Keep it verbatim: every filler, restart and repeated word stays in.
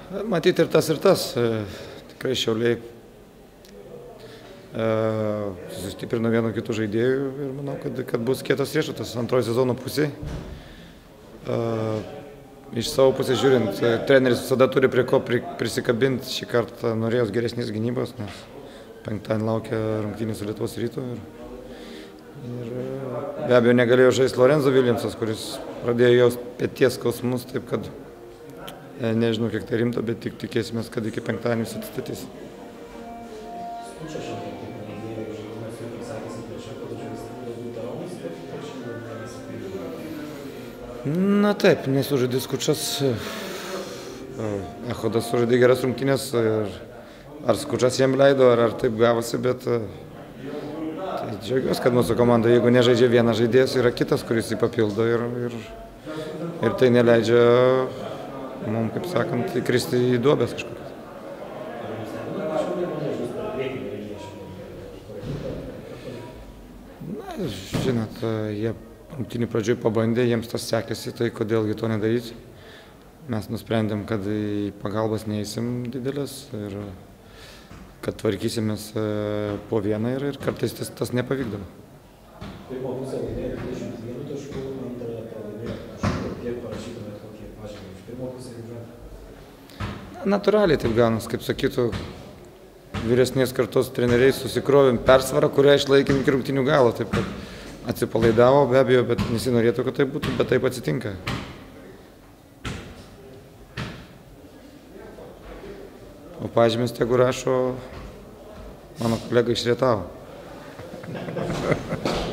Matyti ir tas, ir tas. Tikrai Šiauliai sustiprino vienu kitų žaidėjų ir manau, kad, kad bus kietas riešutas antroji sezono pusė. Iš savo pusės žiūrint, treneris visada turi prie ko prisikabinti. Šį kartą norėjos geresnės gynybos, nes penktadienį laukia rungtynės su Lietuvos Rytu. Ir, ir be abejo negalėjo žaisti Lorenzo Viljamsas, kuris pradėjo jaust peties skausmus, taip kad nežinau, kiek tai rimta, bet tik tikėsimės, kad iki penktadienį jis atsistatys. Na taip, nesužaidė Skučas, Echodas sužaidė geras rungtynės, ar Skučas jam leido, ar, ar taip gavosi, bet tai džiaugiuosi, kad mūsų komanda, jeigu nežaidžia vienas žaidėjas, yra kitas, kuris jį papildo ir, ir, ir tai neleidžia mums, kaip sakant, įkristi į duobės kažkokias. Na, žinot, jie rungtynių pradžioj pabandė, jiems tas sekėsi, tai kodėlgi to nedaryti. Mes nusprendėm, kad į pagalbas neįsim didelės ir kad tvarkysimės po vieną ir, ir kartais tas, tas nepavykdavo. Pirmo pusę laimėjo dvidešimt vienu tašku, antrą pralaimėjo tašku, kiek parašytumėt kokie pažymai iš pirmo pusę jau? Natūraliai taip gaunas, kaip sakytų, vyresnės kartos treneriai susikrovėm persvarą, kurią išlaikėm iki rungtynių galo, taip kad atsipalaidavo, be abejo, bet nesinorėtų, kad taip būtų, bet taip atsitinka. O pažymės tegu rašo mano kolega iš Rietavo.